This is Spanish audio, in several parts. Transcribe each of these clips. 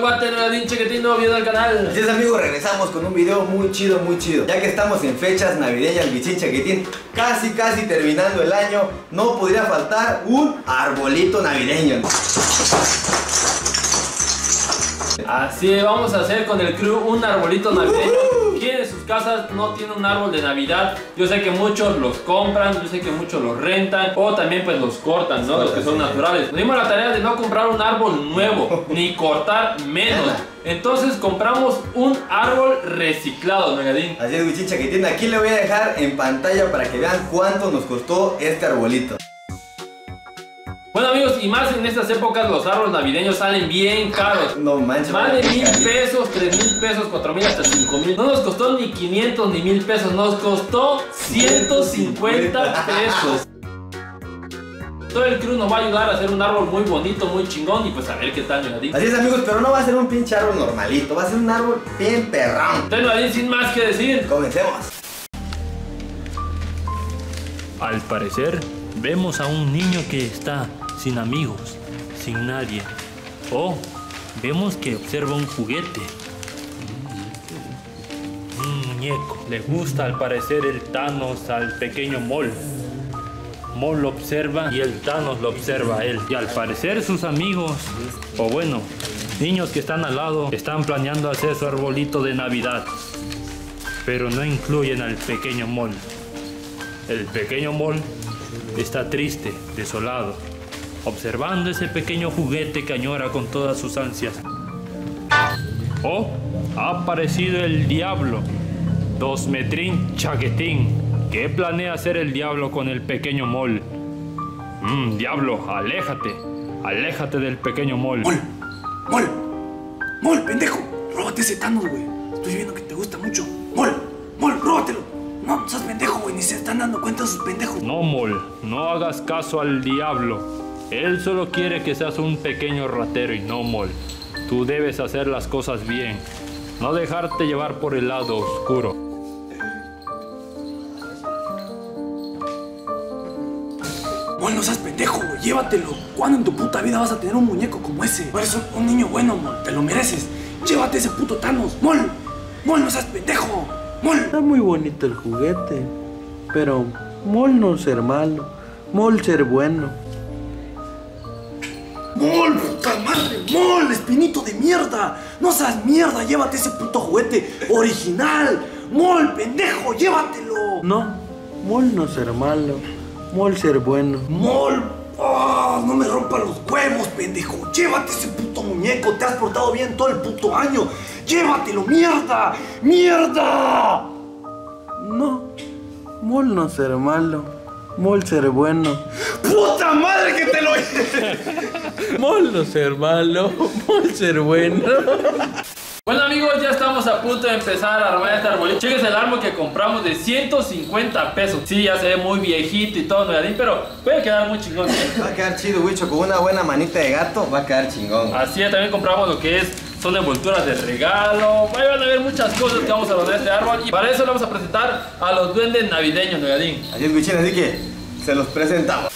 Guate, Nugadín, Chaquetín, nuevo video del canal. Así es, amigos, regresamos con un video muy chido, ya que estamos en fechas navideñas, Bichín, Chaquetín, casi terminando el año, no podría faltar un arbolito navideño. Así vamos a hacer con el crew un arbolito navideño. ¿Quién en sus casas no tiene un árbol de Navidad? Yo sé que muchos los compran, yo sé que muchos los rentan o también pues los cortan, ¿no? Los que son naturales. Nos dimos la tarea de no comprar un árbol nuevo, ni cortar menos. Entonces compramos un árbol reciclado, Nugadín. Así es, Bichín, Chaquetín, aquí le voy a dejar en pantalla para que vean cuánto nos costó este arbolito. Bueno, amigos, y más en estas épocas los árboles navideños salen bien caros. No manches. Más de 1000 pesos, 3000 pesos, 4000 hasta 5000. No nos costó ni 500 ni 1000 pesos, nos costó 150 pesos. Todo el crew nos va a ayudar a hacer un árbol muy bonito, muy chingón y pues a ver qué tal, Nugadín. Así es, amigos, pero no va a ser un pinche árbol normalito, va a ser un árbol bien perrón. Entonces, Nugadín, sin más que decir, comencemos. Al parecer, vemos a un niño que está sin amigos, sin nadie. Oh, vemos que observa un juguete. Un muñeco. Le gusta al parecer el Thanos al pequeño Mol. Mol lo observa y el Thanos lo observa a él. Y al parecer sus amigos, o bueno, niños que están al lado, están planeando hacer su arbolito de Navidad. Pero no incluyen al pequeño Mol. El pequeño Mol está triste, desolado, observando ese pequeño juguete que añora con todas sus ansias. Oh, ha aparecido el diablo, Dos Metrín Chaquetín. ¿Qué planea hacer el diablo con el pequeño Mol? Diablo, aléjate del pequeño Mol. Mol, pendejo, róbate ese Thanos, güey. Estoy viendo que te gusta mucho. Mol, róbatelo. No, seas pendejo, güey, ni se están dando cuenta de sus pendejos. No, Mol, no hagas caso al diablo. Él solo quiere que seas un pequeño ratero y no, Mol. Tú debes hacer las cosas bien, no dejarte llevar por el lado oscuro. Mol, no seas pendejo, güey, llévatelo. ¿Cuándo en tu puta vida vas a tener un muñeco como ese? Eres un niño bueno, Mol, te lo mereces. Llévate ese puto Thanos, Mol, no seas pendejo. Mol. Está muy bonito el juguete, pero Mol no ser malo, Mol ser bueno. Mol, puta madre, Mol, espinito de mierda. No seas mierda, llévate ese puto juguete original. Mol, pendejo, llévatelo. No, Mol no ser malo, Mol ser bueno. Mol, no me rompa los huevos, pendejo. Llévate ese puto muñeco, te has portado bien todo el puto año. ¡Llévatelo, mierda! ¡Mierda! No, Mol no ser malo, Mol ser bueno. ¡Puta madre que te lo... Mol no ser malo, Mol ser bueno. bueno, amigos, ya estamos a punto de empezar a armar este arbolito. Chequen el árbol que compramos de 150 pesos. Sí, ya se ve muy viejito y todo, Nugadín, pero puede quedar muy chingón. Va a quedar chido, Wicho, con una buena manita de gato va a quedar chingón. Así es, también compramos lo que son envolturas de regalo. Ahí van a ver muchas cosas que vamos a poner este árbol. Y para eso le vamos a presentar a los duendes navideños, Nugadín. Así es, Wichín, así que se los presentamos.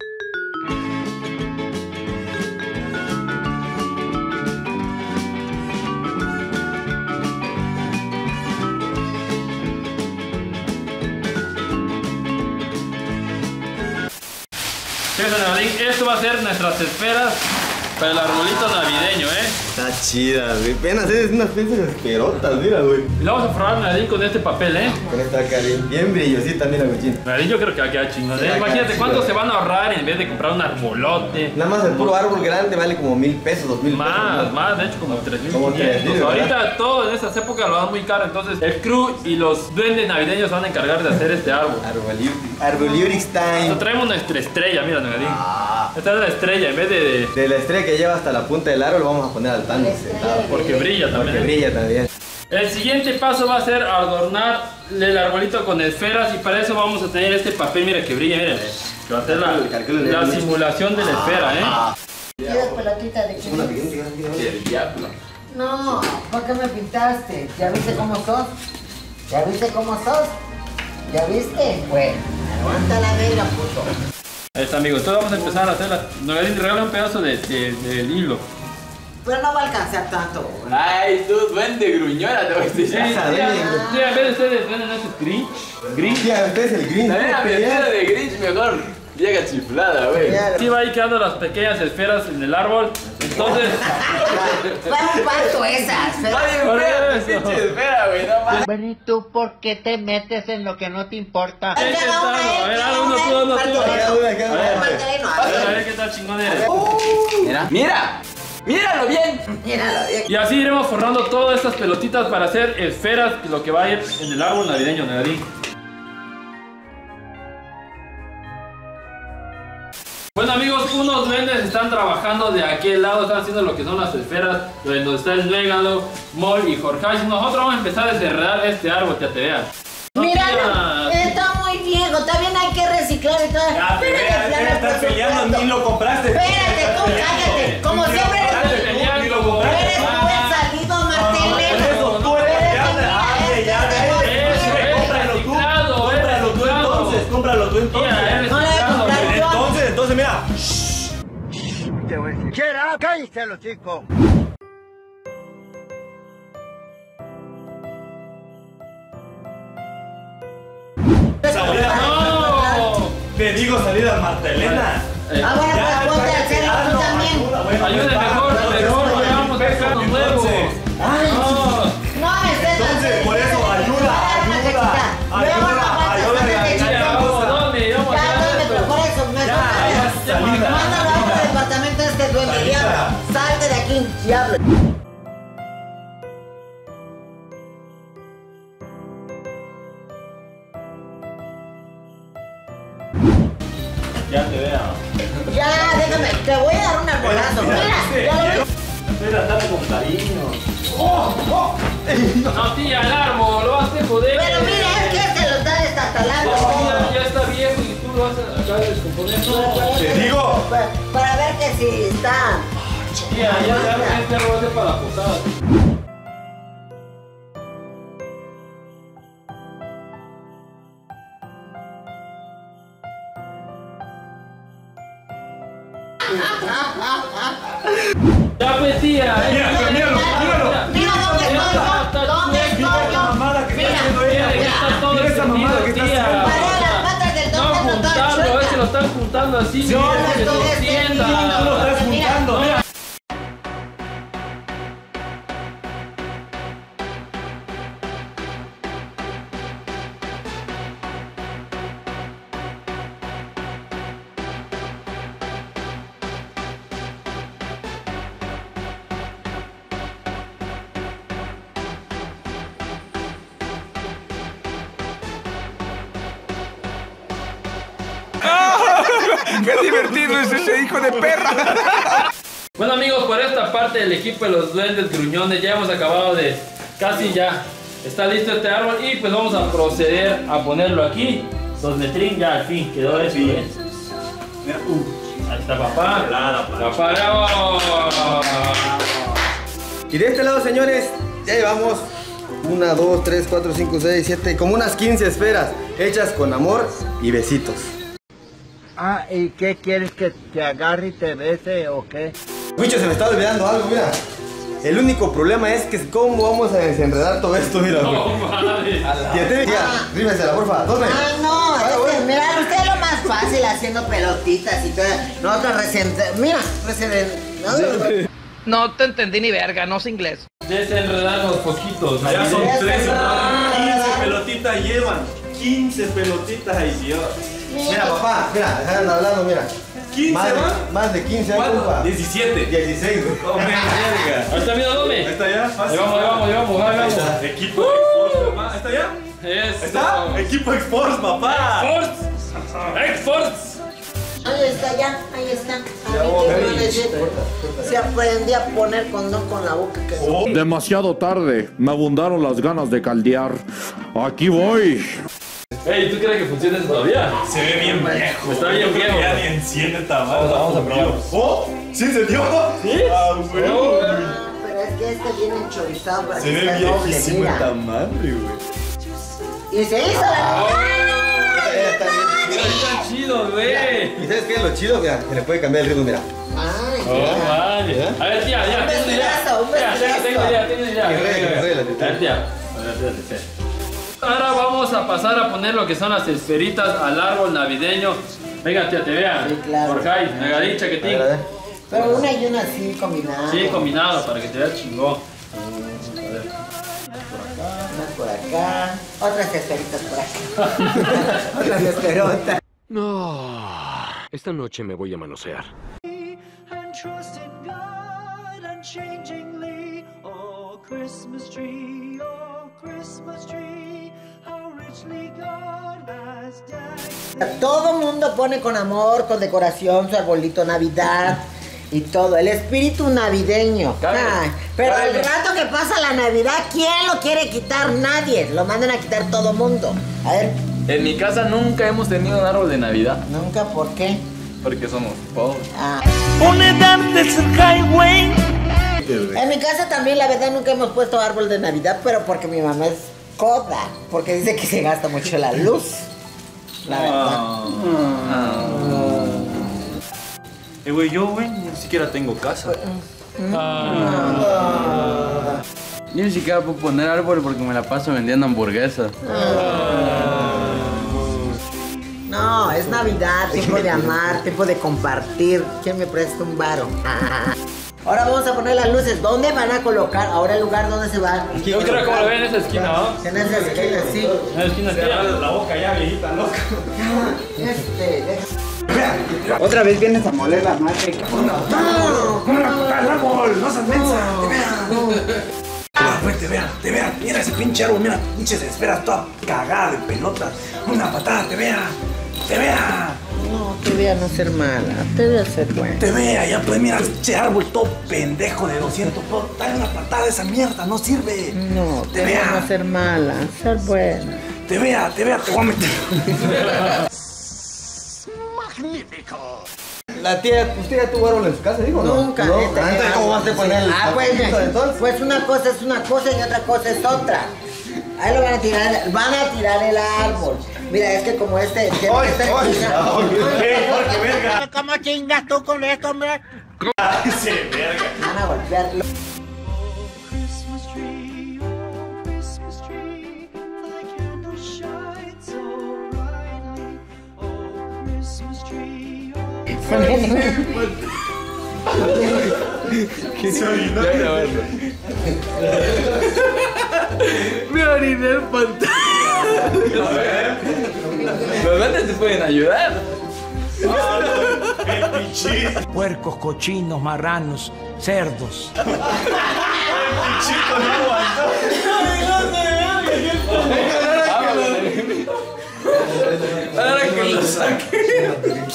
Esto va a ser nuestras esferas para el arbolito navideño, Está chida, güey. Apenas es unas piezas esperotas, mira, güey. Y lo vamos a forrar, Nugadín, con este papel, Con esta cara bien brillosita, mira, güey. Nugadín, yo creo que va a quedar chingón, Imagínate cuánto se van a ahorrar en vez de comprar un arbolote. Nada más el puro árbol grande vale como 1000 pesos, 2000 pesos. Más, de hecho como 3500. Ahorita todo en estas épocas lo dan muy caro, entonces el crew y los duendes navideños van a encargar de hacer este árbol. Arboliurix time. Nosotros traemos nuestra estrella, mira, Nugadín. Esta es la estrella, en vez de la estrella que lleva hasta la punta del árbol, vamos a poner al Thanos sentado. Porque brilla también. Porque brilla también. El siguiente paso va a ser adornar el arbolito con esferas y para eso vamos a tener este papel, mira que brilla, miren. Que va a ser la simulación de la esfera, ¿Quieres pelotita de quién? Del diablo. No, ¿por qué me pintaste? ¿Ya viste cómo sos? ¿Ya viste cómo sos? ¿Ya viste? Bueno, aguanta la verga, puto. Ahí está, amigos. Entonces vamos a empezar a hacerla. Nugadín, regala un pedazo del hilo. Pero no va a alcanzar tanto. Ay, tú duende gruñona, te voy a decir. Sí, a ver, ustedes ven ese Grinch. Sí, este es el Grinch. También a mi esfera de Grinch mejor. Llega chiflada, güey. Sí, va ahí quedando las pequeñas esferas en el árbol. Entonces. Va un pacto esas. Nadie fea, eso. pinche esfera, güey, no mames. Bueno, ¿y tú por qué te metes en lo que no te importa? A ver, uno tú. A ver qué tal chingón eres. Mira, mira. Míralo bien. Míralo bien. Y así iremos forrando todas estas pelotitas para hacer esferas, lo que va a ir en el árbol navideño, Negadín. Bueno amigos, unos duendes están trabajando de aquel lado, están haciendo lo que son las esferas, donde está el Megalo, Mol y Jorge. Nosotros vamos a empezar a desenredar este árbol, que te vean. Míralo, está muy viejo, también hay que reciclar y todo. Ya, estás peleando, ni lo compraste. Espérate, tú cállate. Como siempre Ni lo compraste. eres un buen salido, Martínez. Tú eres el que habla. Cómpralo tú entonces. No le voy a comprar yo. Entonces mira. ¡Cállate los chicos! ¡No! Te digo salida Martelena. Ah, bueno, pues ponte a hacerlo tú también. Ayúdenme mejor, vamos a hacer unos nuevos. No me estés Entonces, por eso, ayuda. Por eso, mándalo a otro departamento de este duende, diablo. Salte de aquí, diablo. Ya te veo. Ya, déjame, te voy a dar un arbolazo. Mira, ya lo Estoy tratando con cariño. No, tía, el árbol, lo vas a joder. Pero mira, es que se lo está destartalando. Ya está viejo y tú lo vas a acabar de descomponer. Te digo. Para ver que si está. Tía, ya este árbol va a ser para la posada. Ya pues tía, Míralo. Mira dónde estoy yo. ¿Dónde estoy yo? Mamada que está haciendo mira, ella. está todo Mira esa mamada que está tía. haciendo. Para las patas del No don Pedro todas juntarlo, a ver si lo chuecas. están juntando así. Yo lo que estoy se extendiendo. extienda. Tú lo estás Mira, juntando. Mira. ¡Qué divertido es ese hijo de perra! Bueno amigos, por esta parte del equipo de los duendes gruñones ya hemos acabado de casi ya. Está listo este árbol y pues vamos a proceder a ponerlo aquí. Donde Trin ya al fin quedó eso, ¿eh? Ahí está papá. Papá, bravo. Y de este lado, señores, ya llevamos 1, 2, 3, 4, 5, 6, 7, como unas 15 esferas hechas con amor y besitos. Ah, ¿y qué quieres que te agarre y te bese o qué? Wicho, se me está olvidando algo, mira. El único problema es que cómo vamos a desenredar todo esto, mira. No, madre. Tía, rímesela, porfa. ¿Dónde? Ah, no, es que, mira, usted es lo más fácil haciendo pelotitas y todo. Nosotros recién, mira, recién. No te entendí ni verga, no sé inglés. Desenredar los poquitos. Ya son 13, 15 ¿verdad? pelotitas llevan. 15 pelotitas ahí, Dios. Mira, papá, mira, dejan hablando, mira. 15 más de 15 años, papá. 17. 16, güey. ¡Oh, verga! Ahí está, mira, ¿dónde? Ahí está ya, Ahí fácil. vamos. Equipo X-Force, papá. ¿Ahí está ya? Eso. ¿Está? Equipo X-Force, papá. X-Force. Ahí está, ya, ahí está. Se aprendí a poner condón con la boca. Demasiado tarde, me abundaron las ganas de caldear. Aquí voy. Ey, ¿tú crees que funciona eso todavía? Se ve bien viejo. Está bien Yo creo que viejo. Ya ni enciende tamal. Vamos a probarlo. ¡Oh! ¿Sí encendió? ¿Sí? Ah, güey. Pero es que este viene enchorizado para Se que ve esté doble, viejísimo el mira. tamal, güey. Y se hizo la Está chido, güey. ¿Y sabes qué es lo chido? Mira, se le puede cambiar el ritmo, mira. Ay, Oh, vale. A ver, tía, ya, tengo una idea. Un vestidazo. Tengo idea. A ver, tía. Ahora vamos a pasar a poner lo que son las esferitas al árbol navideño. Venga, tía, te vea. Sí, claro. Por Jai, megadín, chaquetín. Pero una y una así combinada. Sí, combinado, para que te vea chingón. Unas por acá. Otras esferitas por acá. Otras esferotas. No. Esta noche me voy a manosear. Todo mundo pone con amor, con decoración, su arbolito Navidad y todo. El espíritu navideño. Ay, pero el rato que pasa la Navidad, ¿quién lo quiere quitar? Nadie. Lo mandan a quitar todo mundo. A ver. En mi casa nunca hemos tenido un árbol de Navidad. ¿Nunca? ¿Por qué? Porque somos pobres. En mi casa también, la verdad, nunca hemos puesto árbol de Navidad, pero porque mi mamá es coda. Porque dice que se gasta mucho la luz. La verdad. Güey, yo, güey, ni siquiera tengo casa. Yo ni siquiera puedo poner árbol porque me la paso vendiendo hamburguesas. No, es Navidad, tiempo de amar, tiempo de compartir. ¿Quién me presta un varo? Ahora vamos a poner las luces. ¿Dónde van a colocar? Ahora el lugar donde se va. Yo creo que lo ven en esa esquina, ¿no? En esa esquina, sí. En esa esquina, sí. La boca ya, viejita, loca. Otra vez vienes a moler la madre. ¡No! ¡Cómo la puta el árbol! ¡No seas mensa! ¡Te vea! ¡Te vea! Mira ese pinche árbol, mira, pinches esferas toda cagada de pelotas. Una patada, te vea. ¡Te vea! No, te vea no ser mala, te vea ser buena. Te vea, ya pues mira, ese árbol todo pendejo de 200. Dale una patada a esa mierda, no sirve. No, te vea no ser mala, ser buena. Te vea, te voy a meter. ¡Magnífico! La tía, ¿usted ya tuvo árbol en su casa, digo? Nunca. ¿No? Entonces, ¿cómo vas a poner el pues una cosa es una cosa y otra cosa es otra. Ahí lo van a tirar el árbol. Mira, es que como este... verga! ¿Cómo chingas tú con esto, hombre? Sí, verga. Van a golpearlo. ¿Qué se orinó? Me oriné el pantalón. Los grandes te pueden ayudar. El pichito. Puercos, cochinos, marranos, cerdos. El pichito no aguantó. Ahora que lo saque.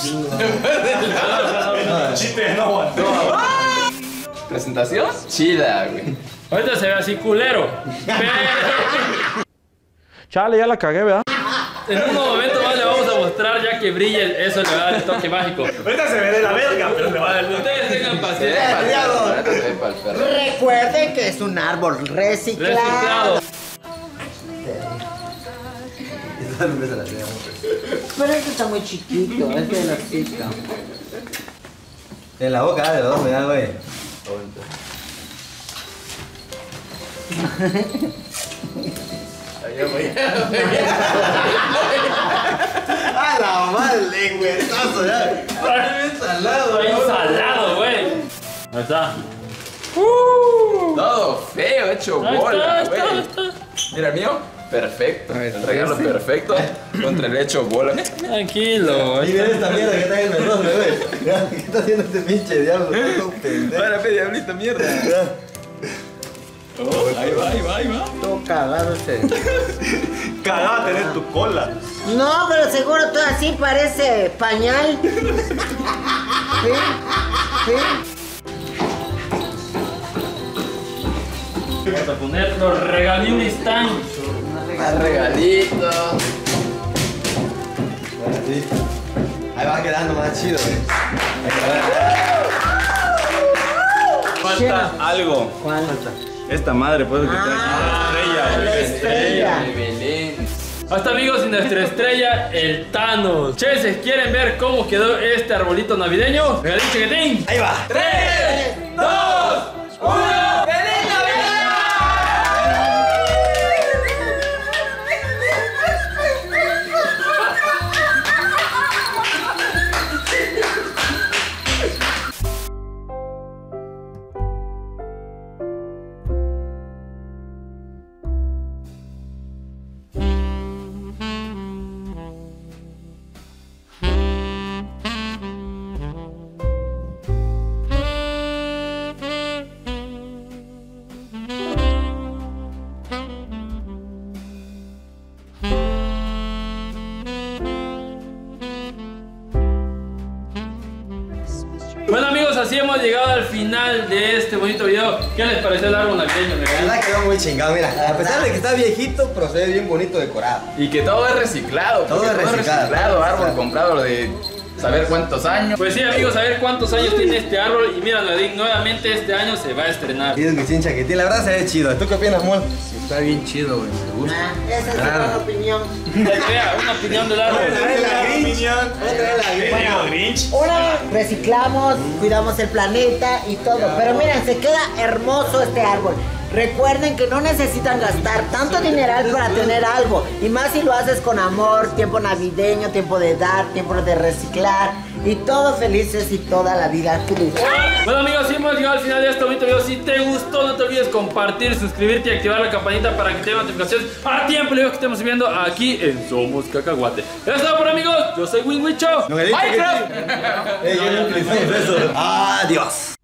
El pichito no aguantó. Presentación chida, güey. Ahorita se ve así culero. Chale, ya la cagué, ¿verdad? En un momento más le vamos a mostrar ya que brille, eso le va a dar el toque mágico. Ahorita se ve de la verga, pero le va a dar el toque. Ustedes tengan paciencia. Recuerden que es un árbol reciclado. Pero este está muy chiquito, este de la chica. En la boca, de los dos, mira, güey. ¡A la madre, lengüetazo! Ya. Ensalado, ensalado, güey. Ahí está. Todo feo, hecho bola, güey. Está. Mira el mío, perfecto. El regalo perfecto contra el hecho bola. Tranquilo. Y mira esta mierda que está en el menor, güey. Mira, ¿qué está haciendo este pinche diablo? Está todo pendejo. Ahora pe, diablito, mierda. Ahí va. Todo cagado ese. Cagado a tener tu cola. No, pero seguro todo así parece pañal. ¿Sí? Vamos a poner los regalines tan. Más regalitos. Ahí va quedando más chido, güey. Falta algo. ¿Cuál? Esta madre, pues, que trae la estrella. De Belén. Hasta amigos, y nuestra estrella, el Thanos. Che, ¿quieren ver cómo quedó este arbolito navideño? Regalín chiquitín. Ahí va. 3, 2, 1. ¡Feliz Navidad! Bueno amigos, así hemos llegado al final de este bonito video. ¿Qué les pareció el árbol navideño? La verdad quedó muy chingado, mira. A pesar de que está viejito, pero se ve bien bonito decorado. Y que todo es reciclado. Todo es reciclado. Árbol comprado de saber cuántos años. Pues sí amigos, a ver cuántos años tiene este árbol. Y mira, nuevamente este año se va a estrenar. Y es Bichincha que tiene, la verdad se ve chido. ¿Tú qué opinas, Mol? Está bien chido, güey. Me gusta. Esa es una opinión. Vea, una opinión del árbol. Una, reciclamos, cuidamos el planeta y todo. Pero miren, se queda hermoso este árbol. Recuerden que no necesitan gastar tanto dineral para tener algo. Y más si lo haces con amor, tiempo navideño, tiempo de dar, tiempo de reciclar. Y todos felices y toda la vida feliz. Bueno amigos, sí hemos llegado al final de este bonito video. Si te gustó, no te olvides compartir, suscribirte y activar la campanita para que te den notificaciones a tiempo el video que estemos subiendo aquí en Somos Cacahuate. Eso es todo por amigos, yo soy Winwicho. Minecraft. Adiós.